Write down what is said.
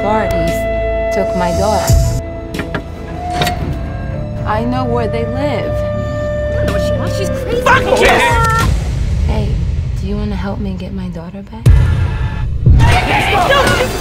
authorities took my daughter. I know where they live. I don't know what she wants. She's crazy. Fuck yeah! Hey, do you want to help me get my daughter back? No!